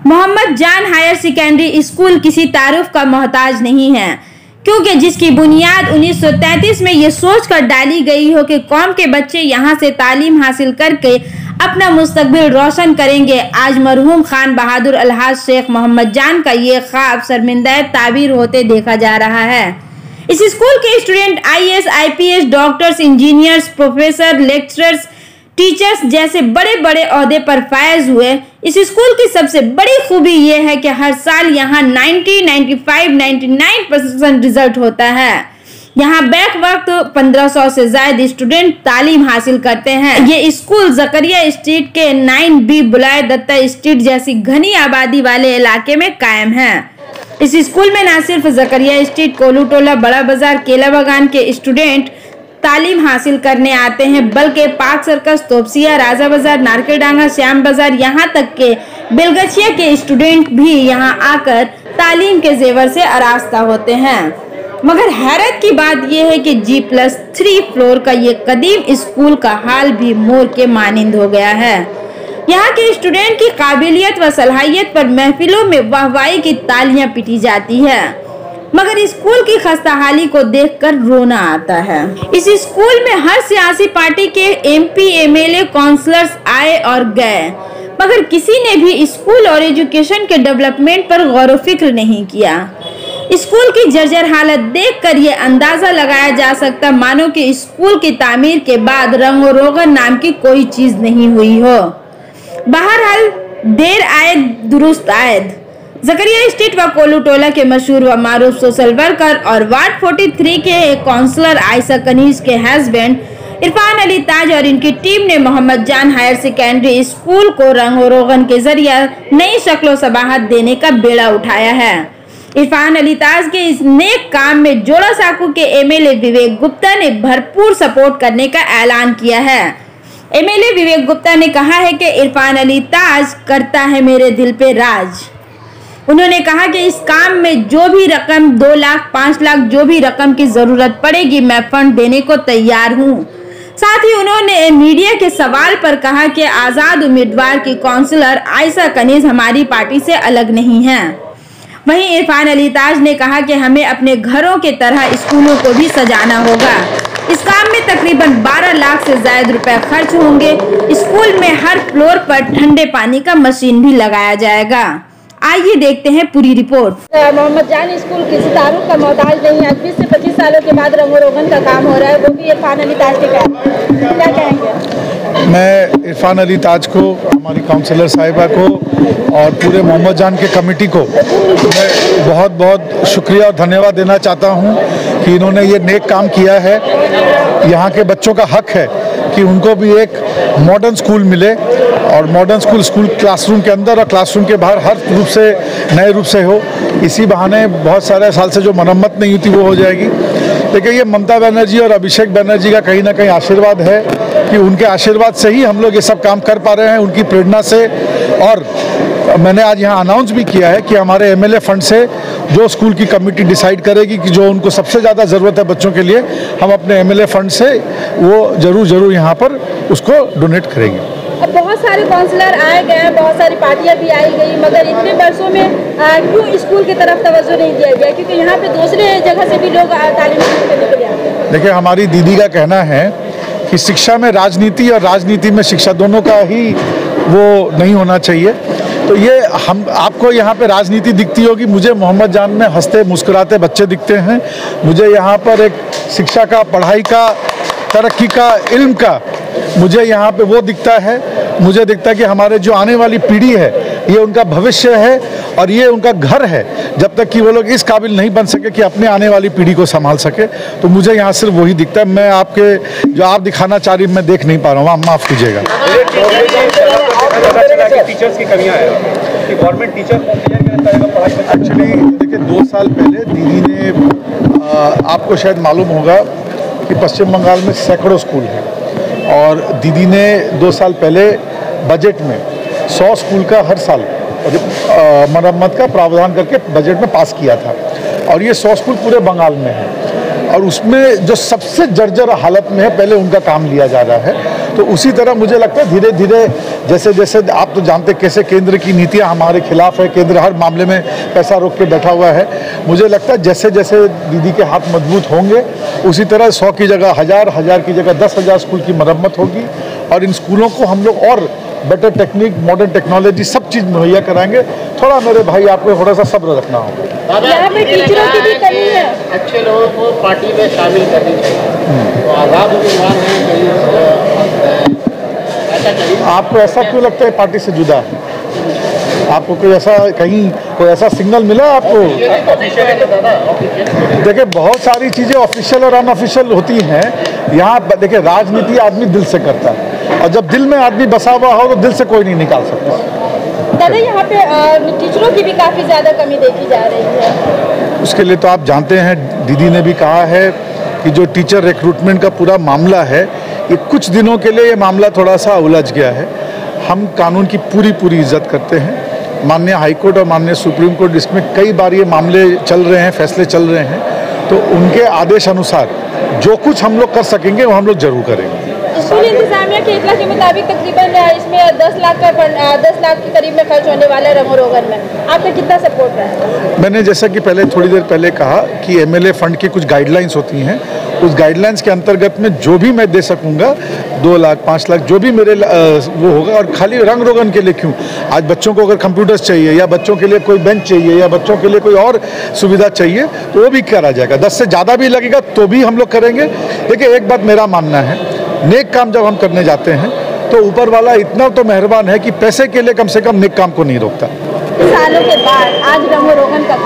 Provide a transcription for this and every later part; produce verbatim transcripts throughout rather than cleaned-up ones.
मोहम्मद जान higher secondary school किसी तारुफ का मोहताज नहीं है, क्योंकि जिसकी बुनियाद उन्नीस सौ तैंतीस में ये सोचकर डाली गई हो कि कौम के बच्चे यहाँ से तालीम हासिल करके अपना मुस्तकबिल रोशन करेंगे। आज मरहूम खान बहादुर अलहाज शेख मोहम्मद जान का ये ख्वाब शर्मिंदा ताबीर होते देखा जा रहा है। इस स्कूल के student I A S, I P S, doctors, engineers, professor, lecturers, teachers जैसे बड़े बड़े ओहदे पर फायज हुए। इस स्कूल की सबसे बड़ी खूबी यह है कि हर साल यहाँ नब्बे, पचानवे, निन्यानवे परसेंट रिजल्ट होता है। यहाँ बैक वक्त पंद्रह सौ से ज्यादा स्टूडेंट तालीम हासिल करते हैं। ये स्कूल जकरिया स्ट्रीट के nine B Bolai Dutta street जैसी घनी आबादी वाले इलाके में कायम है। इस स्कूल में न सिर्फ जकरिया स्ट्रीट, कोलू टोला, बड़ा बाजार, केला बागान के स्टूडेंट तालीम हासिल करने आते हैं, बल्कि पार्क सर्कस, तोपसिया, राजा बाजार, नारकेडांगा, श्याम बाजार, यहाँ तक के बेलगछिया के स्टूडेंट भी यहाँ आकर तालीम के जेवर से आरास्ता होते हैं। मगर हैरत की बात यह है कि जी प्लस थ्री फ्लोर का ये कदीम स्कूल का हाल भी मोर के मानिंद हो गया है। यहाँ के स्टूडेंट की काबिलियत व सलाहियत पर महफिलों में वाहवाही की तालियां पिटी जाती है, मगर स्कूल की खस्ताहाली को देखकर रोना आता है। इस स्कूल में हर सियासी पार्टी के M P, M L A, councillors आए और गए, मगर किसी ने भी स्कूल और एजुकेशन के डेवलपमेंट पर गौर फिक्र नहीं किया। स्कूल की जर्जर हालत देखकर ये अंदाजा लगाया जा सकता मानो कि स्कूल की तामीर के बाद रंगो रोगन नाम की कोई चीज नहीं हुई हो। बहरहाल देर आयद दुरुस्त आयद। जकरिया स्ट्रीट व कोलू टोला के मशहूर व मारूफ सोशल वर्कर और वार्ड तैंतालीस के एक काउंसलर आयशा कनीज के हस्बैंड इरफान अली ताज और इनकी टीम ने मोहम्मद जान हायर सेकेंडरी स्कूल को रंग और रोगन के जरिए नई शक्ल सबाहत देने का बेड़ा उठाया है। इरफान अली ताज के इस नेक काम में जोड़ा साकू के M L A Vivek Gupta ने भरपूर सपोर्ट करने का ऐलान किया है। M L A Vivek Gupta ने कहा है कि इरफान अली ताज करता है मेरे दिल पे राज। उन्होंने कहा कि इस काम में जो भी रकम दो लाख पाँच लाख जो भी रकम की जरूरत पड़ेगी मैं फंड देने को तैयार हूँ। साथ ही उन्होंने मीडिया के सवाल पर कहा कि आज़ाद उम्मीदवार की काउंसलर आयशा कनीज हमारी पार्टी से अलग नहीं है। वहीं इरफान अली ताज ने कहा कि हमें अपने घरों के तरह स्कूलों को भी सजाना होगा। इस काम में तकरीबन बारह लाख से ज्यादा रुपए खर्च होंगे। स्कूल में हर फ्लोर पर ठंडे पानी का मशीन भी लगाया जाएगा। आइए देखते हैं पूरी रिपोर्ट। मोहम्मद जान स्कूल किसी तारुफ का मोहताज नहीं है। बीस से पच्चीस सालों के बाद रंगो रोगन का काम हो रहा है, वो भी इरफान अली ताज के काम। क्या कहेंगे? मैं इरफान अली ताज को, हमारी काउंसलर साहिबा को और पूरे मोहम्मद जान के कमेटी को मैं बहुत बहुत शुक्रिया और धन्यवाद देना चाहता हूं कि इन्होंने ये नेक काम किया है। यहाँ के बच्चों का हक है कि उनको भी एक मॉडर्न स्कूल मिले, और मॉडर्न स्कूल स्कूल क्लासरूम के अंदर और क्लासरूम के बाहर हर रूप से नए रूप से हो। इसी बहाने बहुत सारे साल से जो मरम्मत नहीं हुई थी वो हो जाएगी। देखिए, ये ममता बनर्जी और अभिषेक बनर्जी का कहीं ना कहीं आशीर्वाद है कि उनके आशीर्वाद से ही हम लोग ये सब काम कर पा रहे हैं, उनकी प्रेरणा से। और मैंने आज यहाँ अनाउंस भी किया है कि हमारे एम एल ए फंड से जो स्कूल की कमेटी डिसाइड करेगी कि जो उनको सबसे ज़्यादा ज़रूरत है बच्चों के लिए, हम अपने एम एल ए फंड से वो ज़रूर ज़रूर यहाँ पर उसको डोनेट करेंगे। अब बहुत सारे काउंसलर आए गए हैं, बहुत सारी पार्टियां भी आई गई, मगर इतने वर्षों में क्यों स्कूल की तरफ तवज्जो नहीं दिया गया? क्योंकि यहाँ पे दूसरे जगह से भी लोग तालीम हासिल करने के लिए आते हैं। देखिए, हमारी दीदी का कहना है कि शिक्षा में राजनीति और राजनीति में शिक्षा दोनों का ही वो नहीं होना चाहिए। तो ये हम आपको यहाँ पे राजनीति दिखती होगी, मुझे मोहम्मद जान में हंसते मुस्कुराते बच्चे दिखते हैं। मुझे यहाँ पर एक शिक्षा का, पढ़ाई का, तरक्की का, इल्म का मुझे यहाँ पे वो दिखता है। मुझे दिखता है कि हमारे जो आने वाली पीढ़ी है ये उनका भविष्य है और ये उनका घर है। जब तक कि वो लोग इस काबिल नहीं बन सके कि अपने आने वाली पीढ़ी को संभाल सके, तो मुझे यहाँ सिर्फ वही दिखता है। मैं आपके जो आप दिखाना चाह रही मैं देख नहीं पा रहा हूँ, आप माफ़ कीजिएगा। टीचर्स की कमियां है कि गवर्नमेंट टीचर एक्चुअली देखिए, दो साल पहले दीदी ने, आपको शायद मालूम होगा कि पश्चिम बंगाल में सैकड़ों स्कूल हैं, और दीदी ने दो साल पहले बजट में सौ स्कूल का हर साल मरम्मत का प्रावधान करके बजट में पास किया था। और ये सौ स्कूल पूरे बंगाल में है, और उसमें जो सबसे जर्जर हालत में है पहले उनका काम लिया जा रहा है। तो उसी तरह मुझे लगता है धीरे धीरे, जैसे जैसे आप तो जानते कैसे केंद्र की नीतियाँ हमारे खिलाफ है, केंद्र हर मामले में पैसा रोक के बैठा हुआ है। मुझे लगता है जैसे जैसे दीदी के हाथ मजबूत होंगे उसी तरह सौ की जगह हज़ार, हज़ार की जगह दस हज़ार स्कूल की मरम्मत होगी और इन स्कूलों को हम लोग और बेटर टेक्निक, मॉडर्न टेक्नोलॉजी सब चीज़ मुहैया कराएंगे। थोड़ा मेरे भाई आपको थोड़ा सा सब्र रखना होगा। यहाँ पे टीचरों की भी कमी है। अच्छे लोगों को पार्टी में शामिल करनी चाहिए, तो आज़ाद उम्मीदवार हैं कहीं ऐसा चाहिए। आपको ऐसा क्यों लगता है पार्टी से जुदा है? आपको कोई ऐसा कहीं कोई ऐसा सिग्नल मिला आपको? देखिए बहुत सारी चीज़ें ऑफिशियल और अनऑफिशियल होती हैं। यहाँ देखिए राजनीति आदमी दिल से करता है और जब दिल में आदमी बसा हुआ हो तो दिल से कोई नहीं निकाल सकता। दादा यहाँ पे टीचरों की भी काफ़ी ज़्यादा कमी देखी जा रही है। उसके लिए तो आप जानते हैं दीदी ने भी कहा है कि जो टीचर रिक्रूटमेंट का पूरा मामला है ये कुछ दिनों के लिए ये मामला थोड़ा सा उलझ गया है। हम कानून की पूरी पूरी इज्जत करते हैं। माननीय हाईकोर्ट और माननीय सुप्रीम कोर्ट इसमें कई बार ये मामले चल रहे हैं, फैसले चल रहे हैं, तो उनके आदेश अनुसार जो कुछ हम लोग कर सकेंगे वो हम लोग जरूर करेंगे। स्कूल इंतजामिया के इतला के मुताबिक तकरीबन इसमें दस लाख का दस लाख के करीब में खर्च होने वाला है रंगो रोगन में। आपका कितना सपोर्ट रहा है? मैंने जैसा कि पहले थोड़ी देर पहले कहा कि एमएलए फंड की कुछ गाइडलाइंस होती हैं, उस गाइडलाइंस के अंतर्गत में जो भी मैं दे सकूंगा, दो लाख पाँच लाख जो भी मेरे वो होगा। और खाली रंग रोगन के लिए क्यों, आज बच्चों को अगर कंप्यूटर्स चाहिए या बच्चों के लिए कोई बेंच चाहिए या बच्चों के लिए कोई और सुविधा चाहिए तो वो भी करा जाएगा। दस से ज़्यादा भी लगेगा तो भी हम लोग करेंगे। देखिए एक बात मेरा मानना है, नेक काम जब हम करने जाते हैं तो ऊपर वाला इतना तो मेहरबान है कि पैसे के लिए कम से कम नेक काम को नहीं रोकता। सालों के बाद आज रंगो रोगन का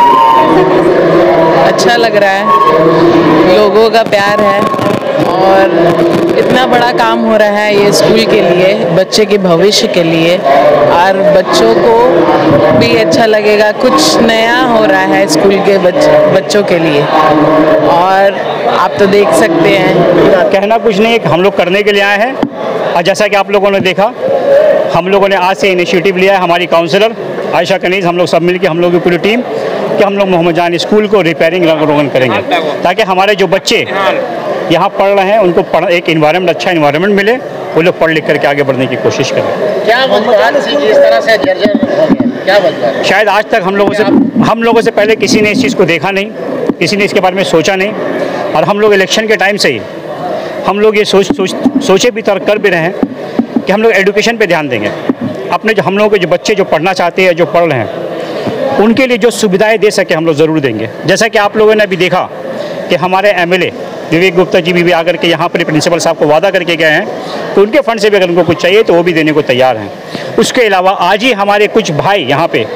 काम अच्छा लग रहा है, लोगों का प्यार है और इतना बड़ा काम हो रहा है ये स्कूल के लिए, बच्चे के भविष्य के लिए, और बच्चों को भी अच्छा लगेगा। कुछ नया हो रहा है स्कूल के बच, बच्चों के लिए, और आप तो देख सकते हैं। कहना कुछ नहीं, हम लोग करने के लिए आए हैं। और जैसा कि आप लोगों ने देखा, हम लोगों ने आज से इनिशिएटिव लिया है, हमारी काउंसलर आयशा कनीज़, हम लोग सब मिलकर, हम लोग की पूरी टीम, कि हम लोग मोहम्मद जान स्कूल को रिपेयरिंग रंग रोगन करेंगे ताकि हमारे जो बच्चे यहाँ पढ़ रहे हैं उनको पढ़ एक इन्वायरमेंट, अच्छा इन्वायरमेंट मिले, वो लोग पढ़ लिख करके आगे बढ़ने की कोशिश करें। क्या इस तरह से क्या वजह? शायद आज तक हम लोगों से हम लोगों से पहले किसी ने इस चीज़ को देखा नहीं, किसी ने इसके बारे में सोचा नहीं, और हम लोग इलेक्शन के टाइम से ही हम लोग ये सोच सोच सोचे भी तर्क कर भी रहे हैं कि हम लोग एजुकेशन पे ध्यान देंगे। अपने जो हम लोगों के जो बच्चे जो पढ़ना चाहते हैं, जो पढ़ रहे हैं, उनके लिए जो सुविधाएं दे सके हम लोग ज़रूर देंगे। जैसा कि आप लोगों ने अभी देखा कि हमारे एमएलए विवेक गुप्ता जी भी आकर के यहाँ पर प्रिंसिपल साहब को वादा करके गए हैं, तो उनके फंड से भी अगर उनको कुछ चाहिए तो वो भी देने को तैयार हैं। उसके अलावा आज ही हमारे कुछ भाई यहाँ पे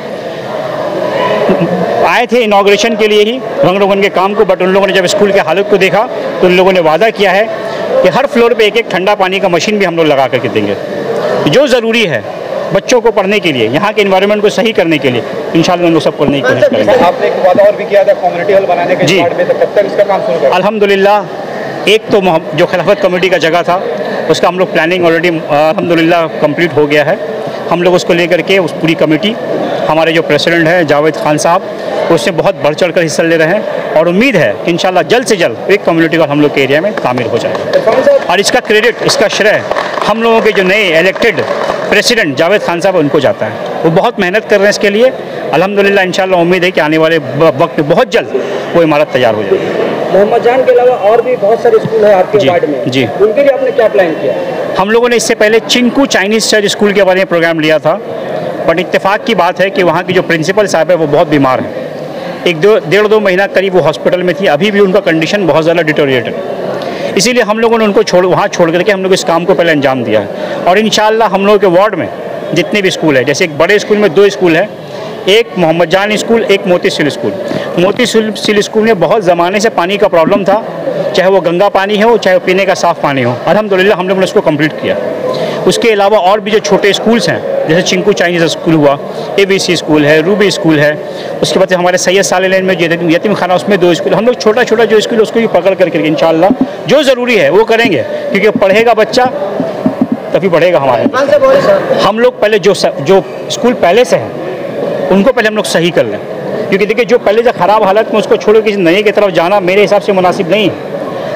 आए थे इनॉग्रेशन के लिए ही रंग रोगन के काम को, बट उन लोगों ने जब स्कूल के हालत को देखा तो उन लोगों ने वादा किया है कि हर फ्लोर पे एक एक ठंडा पानी का मशीन भी हम लोग लगा करके देंगे। जो ज़रूरी है बच्चों को पढ़ने के लिए, यहाँ के एनवायरनमेंट को सही करने के लिए, इंशाल्लाह हम लोग सब करने की कोशिश करेंगे। आपने एक वादा और भी किया था कम्युनिटी हॉल बनाने के जी, में, तो कब तक इसका काम शुरू करेंगे? अल्हम्दुलिल्लाह, एक तो जो खिलाफत कमेटी का जगह था उसका हम लोग प्लानिंग ऑलरेडी अल्हम्दुलिल्लाह कंप्लीट हो गया है। हम लोग उसको लेकर के उस पूरी कमेटी, हमारे जो प्रेसिडेंट हैं जावेद खान साहब, उससे बहुत बढ़ चढ़ कर हिस्सा ले रहे हैं और उम्मीद है कि इंशाल्लाह जल्द से जल्द एक कम्युनिटी हॉल हम लोग के एरिया में तामीर हो जाए। और इसका क्रेडिट, इसका श्रेय हम लोगों के जो नए इलेक्टेड प्रेसिडेंट जावेद खान साहब उनको जाता है। वो बहुत मेहनत कर रहे हैं इसके लिए। अल्हम्दुलिल्लाह इंशाल्लाह उम्मीद है कि आने वाले वक्त में बहुत जल्द वो इमारत तैयार हो जाएगी। मोहम्मद जान के अलावा और भी बहुत सारे स्कूल है आपके जी, वार्ड में, जी, उनके लिए आपने क्या प्लान किया? हम लोगों ने इससे पहले चिंकू चाइनीज़ चर्च स्कूल के बारे में प्रोग्राम लिया था, बट इत्तेफाक की बात है कि वहाँ की जो प्रिंसिपल साहब है वो बहुत बीमार है। एक दो डेढ़ दो महीना करीब वो हॉस्पिटल में थी, अभी भी उनका कंडीशन बहुत ज़्यादा डिटोरिएटेड, इसीलिए हम लोगों ने उनको छोड़ वहाँ छोड़ करके हम लोग इस काम को पहले अंजाम दिया है। और इंशाल्लाह हम लोगों के वार्ड में जितने भी स्कूल है, जैसे एक बड़े स्कूल में दो स्कूल है, एक मोहम्मद जान स्कूल, एक मोती सिल स्कूल। मोती सिल स्कूल में बहुत ज़माने से पानी का प्रॉब्लम था, चाहे वो गंगा पानी हो चाहे वो पीने का साफ़ पानी हो। अल्हम्दुलिल्लाह हम लोगों ने उसको कंप्लीट किया। उसके अलावा और भी जो छोटे स्कूल्स हैं, जैसे चिंकू चाइनीज़ स्कूल हुआ, एबीसी स्कूल है, रूबी स्कूल है, उसके बाद हमारे सैयद साले लेन में यतीम खाना, उसमें दो स्कूल, हम लोग छोटा छोटा जो स्कूल उसको भी पकड़ करके इंशाल्लाह जो ज़रूरी है वो करेंगे, क्योंकि पढ़ेगा बच्चा तभी बढ़ेगा हमारे। हम लोग पहले जो जो स्कूल पहले से हैं उनको पहले हम लोग सही कर लें, क्योंकि देखिए जो पहले से ख़राब हालत में उसको छोड़ किसी नए की तरफ जाना मेरे हिसाब से मुनासिब नहीं है।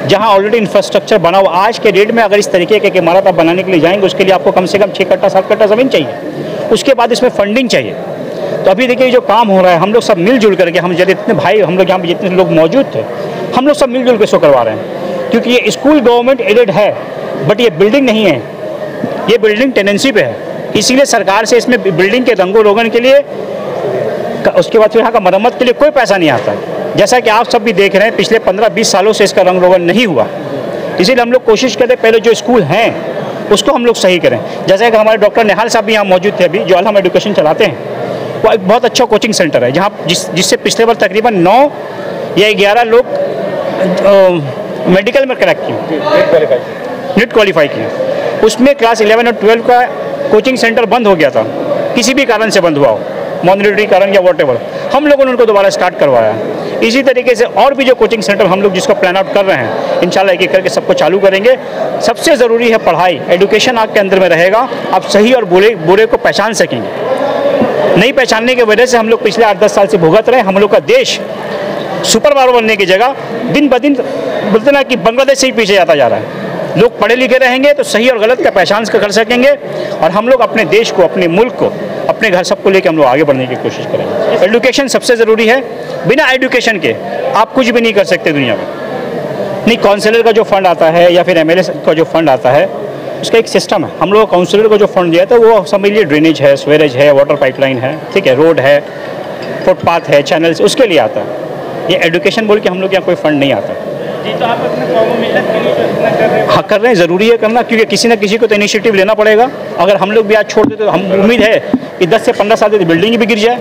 जहाँ ऑलरेडी इंफ्रास्ट्रक्चर बना हुआ, आज के डेट में अगर इस तरीके के इमारत आप बनाने के लिए जाएंगे उसके लिए आपको कम से कम छः कट्टा सात कट्टा ज़मीन चाहिए, उसके बाद इसमें फंडिंग चाहिए। तो अभी देखिए जो काम हो रहा है, हम लोग सब मिलजुल करके, हम जब इतने भाई हम लोग यहाँ पे जितने लोग मौजूद थे, हम लोग सब मिलजुल के इसको करवा रहे हैं, क्योंकि ये स्कूल गवर्नमेंट एडेड है बट ये बिल्डिंग नहीं है, ये बिल्डिंग टेनेंसी पे है। इसीलिए सरकार से इसमें बिल्डिंग के रंगो रोगन के लिए, उसके बाद फिर यहाँ का मरम्मत के लिए कोई पैसा नहीं आता। जैसा कि आप सब भी देख रहे हैं पिछले पंद्रह बीस सालों से इसका रंग रोगन नहीं हुआ, इसीलिए हम लोग कोशिश करें पहले जो स्कूल हैं उसको हम लोग सही करें। जैसे कि हमारे डॉक्टर निहाल साहब भी यहाँ मौजूद थे, अभी जो अलहम एजुकेशन चलाते हैं, वो एक बहुत अच्छा कोचिंग सेंटर है जहाँ जिस जिससे पिछले बार तकरीबन नौ या ग्यारह लोग मेडिकल में क्रैक किए, नीट क्वालिफाई किए। उसमें क्लास इलेवन और ट्वेल्व का कोचिंग सेंटर बंद हो गया था, किसी भी कारण से बंद हुआ हो, मॉनिटरी कारण या वॉटेवर, हम लोगों ने उनको दोबारा स्टार्ट करवाया। इसी तरीके से और भी जो कोचिंग सेंटर हम लोग जिसको प्लान आउट कर रहे हैं, इंशाल्लाह एक एक करके सबको चालू करेंगे। सबसे ज़रूरी है पढ़ाई, एजुकेशन आपके अंदर में रहेगा, आप सही और बुरे बुरे को पहचान सकेंगे। नहीं पहचानने की वजह से हम लोग पिछले आठ दस साल से भुगत रहे हैं। हम लोग का देश सुपर पावर बनने की जगह दिन ब दिन बोलते ना कि बांग्लादेश से ही पीछे जाता जा रहा है। लोग पढ़े लिखे रहेंगे तो सही और गलत का पहचान कर सकेंगे, और हम लोग अपने देश को, अपने मुल्क को, अपने घर सबको लेकर हम लोग आगे बढ़ने की कोशिश करेंगे। एजुकेशन सबसे ज़रूरी है, बिना एजुकेशन के आप कुछ भी नहीं कर सकते दुनिया में। नहीं, काउंसलर का जो फंड आता है या फिर एमएलए का जो फंड आता है, उसका एक सिस्टम है। हम लोग काउंसलर को जो फंड दिया था वो समझिए ड्रेनेज है, स्वेरेज है, वाटर पाइपलाइन है, ठीक है, रोड है, फुटपाथ है, चैनल्स, उसके लिए आता है। ये एजुकेशन बोल के हम लोग यहाँ कोई फंड नहीं आता। जी, तो आप अपने कौम मिलत के लिए जो इतना कर रहे हैं, हाँ कर रहे हैं, ज़रूरी है करना, क्योंकि किसी न किसी को तो इनिशिएटिव लेना पड़ेगा। अगर हम लोग भी आज छोड़ देते तो हम उम्मीद है कि दस से पंद्रह साल से बिल्डिंग भी गिर जाए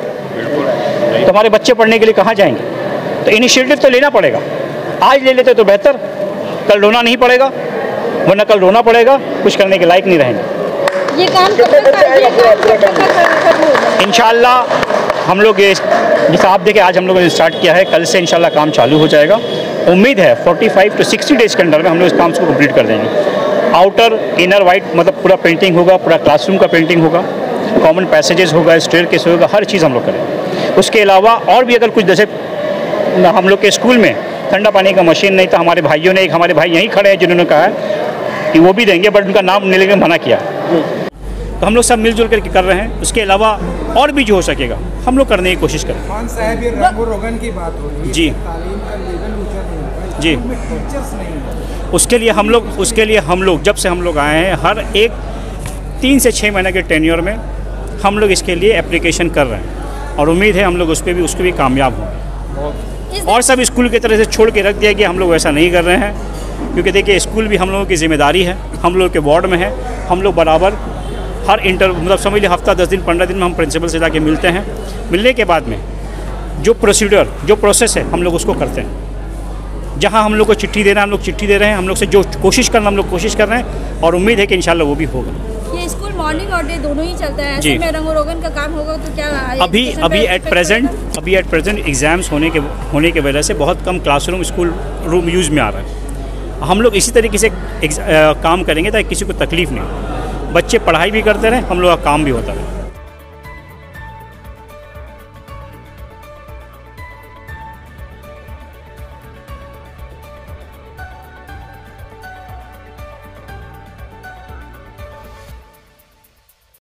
तो हमारे बच्चे पढ़ने के लिए कहाँ जाएंगे। तो इनिशिएटिव तो लेना पड़ेगा, आज ले लेते तो बेहतर, कल रोना नहीं पड़ेगा, वरना कल रोना पड़ेगा, कुछ करने के लायक नहीं रहेंगे। ये काम कब तक ये काम कब तक खत्म होगा? इंशाल्लाह हम लोग ये जैसे आप देखें आज हम लोगों ने स्टार्ट किया है, कल से इंशाल्लाह काम चालू हो जाएगा। उम्मीद है पैंतालीस टू साठ डेज़ के अंदर में हम लोग इस काम को कंप्लीट कर देंगे। आउटर इनर वाइट मतलब पूरा पेंटिंग होगा, पूरा क्लासरूम का पेंटिंग होगा, कॉमन पैसेजेस होगा, स्टेयरकेस होगा, हर चीज़ हम लोग करेंगे। उसके अलावा और भी अगर कुछ, जैसे हम लोग के स्कूल में ठंडा पानी का मशीन नहीं था, हमारे भाइयों ने, एक हमारे भाई यहीं खड़े हैं जिन्होंने कहा है कि वो भी देंगे, बट उनका नाम लेने मना किया। तो हम लोग सब मिलजुल करके कर रहे हैं। उसके अलावा और भी जो हो सकेगा हम लोग करने की कोशिश करें। खान साहब, ये रंगो रोगन की बात हो रही है, जी तालीम का लेवल ऊंचा नहीं होगा, जी, में टीचर्स नहीं है। उसके लिए हम लोग उसके लिए हम लोग जब से हम लोग आए हैं, हर एक तीन से छः महीने के टेन्योर में हम लोग इसके लिए एप्लीकेशन कर रहे हैं, और उम्मीद है हम लोग उस पर भी उसको भी कामयाब होंगे। और सब स्कूल की तरह से छोड़ के रख दिया कि हम लोग वैसा नहीं कर रहे हैं, क्योंकि देखिए स्कूल भी हम लोगों की जिम्मेदारी है, हम लोग के वार्ड में है। हम लोग बराबर हर इंटर मतलब समझ लीजिए हफ्ता दस दिन पंद्रह दिन में हम प्रिंसिपल से जाके मिलते हैं। मिलने के बाद में जो प्रोसीजर जो प्रोसेस है हम लोग उसको करते हैं। जहां हम लोग को चिट्ठी देना हम लोग चिट्ठी दे रहे हैं, हम लोग से जो कोशिश करना हम लोग कोशिश कर रहे हैं, और उम्मीद है कि इंशाल्लाह वो भी होगा। ये स्कूल मॉर्निंग और डे दोनों ही चलता है, ऐसे में रंगो रोगन का काम होगा तो क्या अभी अभी एट प्रेजेंट अभी एट प्रेजेंट एग्ज़ाम्स होने के होने की वजह से बहुत कम क्लासरूम स्कूल रूम यूज़ में आ रहा है। हम लोग इसी तरीके से काम करेंगे ताकि किसी को तकलीफ़ नहीं हो, बच्चे पढ़ाई भी करते रहें, हम लोग का काम भी होता रहे।